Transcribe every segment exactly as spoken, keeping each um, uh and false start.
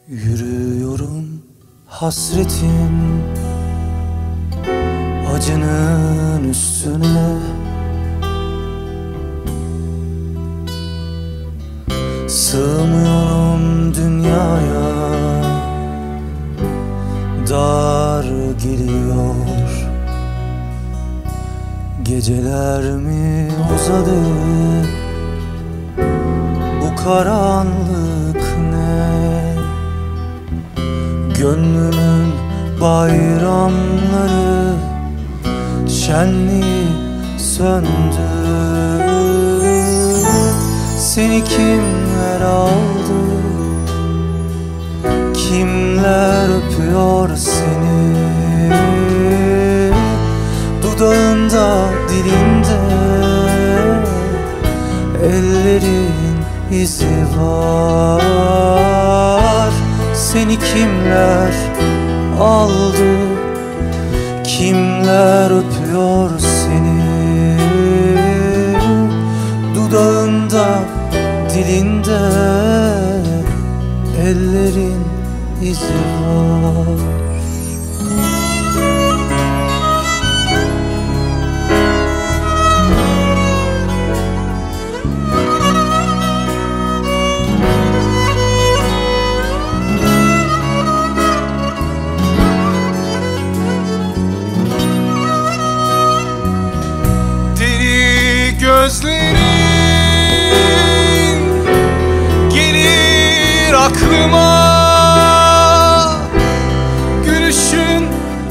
Yürüyorum hasretin acının üstüne, sığmıyorum dünyaya, dar geliyor. Geceler mi uzadı, bu karanlık ne? Gönlümün bayramları, şenliği söndü. Seni kimler aldı, kimler öpüyor seni? Dudağında, dilinde ellerin izi var. Seni kimler aldı, kimler öpüyor seni? Dudağında, dilinde ellerin izi var. Gözlerin gelir aklıma, gülüşün,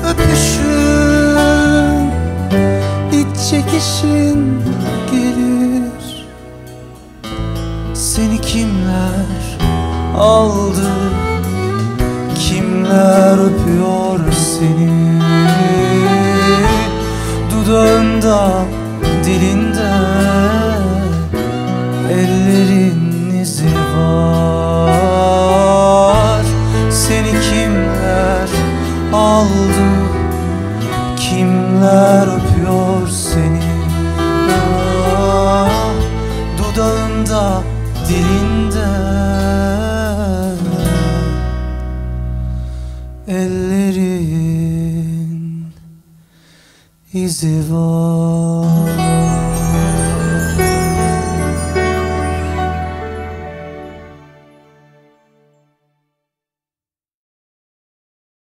öpüşün, iç çekişin gelir. Seni kimler aldı, kimler öpüyor seni? Dudağında, dilinde ellerin izi var. Seni kimler aldı, kimler öpüyor seni? Ah, dudağında, dilinde ellerin izi var.